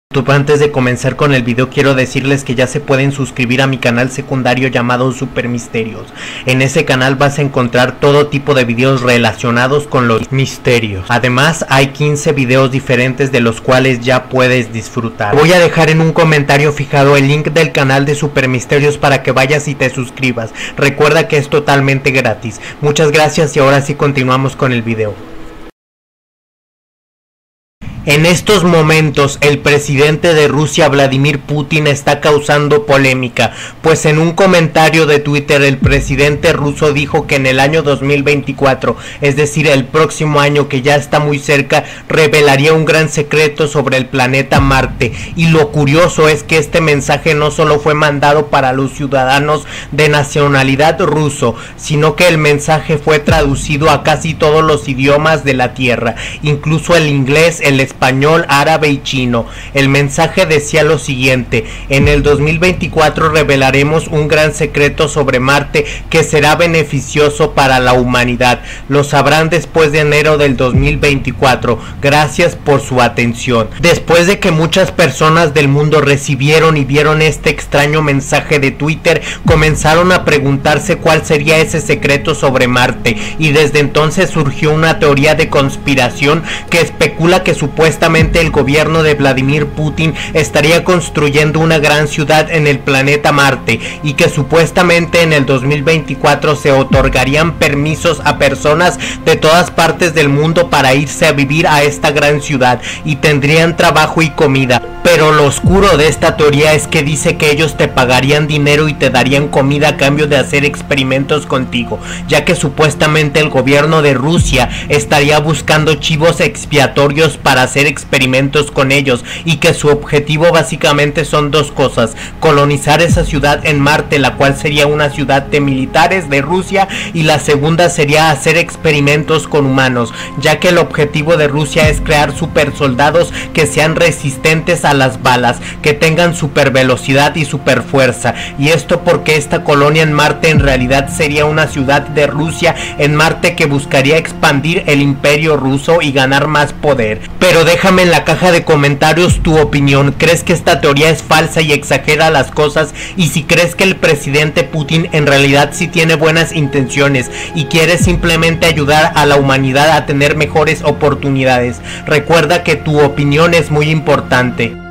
Antes de comenzar con el video quiero decirles que ya se pueden suscribir a mi canal secundario llamado Super Misterios. En ese canal vas a encontrar todo tipo de videos relacionados con los misterios. Además hay 15 videos diferentes de los cuales ya puedes disfrutar. Voy a dejar en un comentario fijado el link del canal de Super Misterios para que vayas y te suscribas. Recuerda que es totalmente gratis. Muchas gracias y ahora sí continuamos con el video. En estos momentos el presidente de Rusia, Vladimir Putin, está causando polémica, pues en un comentario de Twitter el presidente ruso dijo que en el año 2024, es decir el próximo año que ya está muy cerca, revelaría un gran secreto sobre el planeta Marte. Y lo curioso es que este mensaje no solo fue mandado para los ciudadanos de nacionalidad ruso, sino que el mensaje fue traducido a casi todos los idiomas de la Tierra, incluso el inglés, el español, árabe y chino. El mensaje decía lo siguiente: en el 2024 revelaremos un gran secreto sobre Marte que será beneficioso para la humanidad. Lo sabrán después de enero del 2024. Gracias por su atención. Después de que muchas personas del mundo recibieron y vieron este extraño mensaje de Twitter, comenzaron a preguntarse cuál sería ese secreto sobre Marte, y desde entonces surgió una teoría de conspiración que especula que supuestamente el gobierno de Vladimir Putin estaría construyendo una gran ciudad en el planeta Marte, y que supuestamente en el 2024 se otorgarían permisos a personas de todas partes del mundo para irse a vivir a esta gran ciudad y tendrían trabajo y comida. Pero lo oscuro de esta teoría es que dice que ellos te pagarían dinero y te darían comida a cambio de hacer experimentos contigo, ya que supuestamente el gobierno de Rusia estaría buscando chivos expiatorios para hacer experimentos con ellos, y que su objetivo básicamente son dos cosas: colonizar esa ciudad en Marte, la cual sería una ciudad de militares de Rusia, y la segunda sería hacer experimentos con humanos, ya que el objetivo de Rusia es crear super soldados que sean resistentes a las balas, que tengan super velocidad y super fuerza. Y esto porque esta colonia en Marte en realidad sería una ciudad de Rusia en Marte que buscaría expandir el imperio ruso y ganar más poder. Pero déjame en la caja de comentarios tu opinión. ¿Crees que esta teoría es falsa y exagera las cosas? Y si crees que el presidente Putin en realidad sí tiene buenas intenciones y quiere simplemente ayudar a la humanidad a tener mejores oportunidades. Recuerda que tu opinión es muy importante.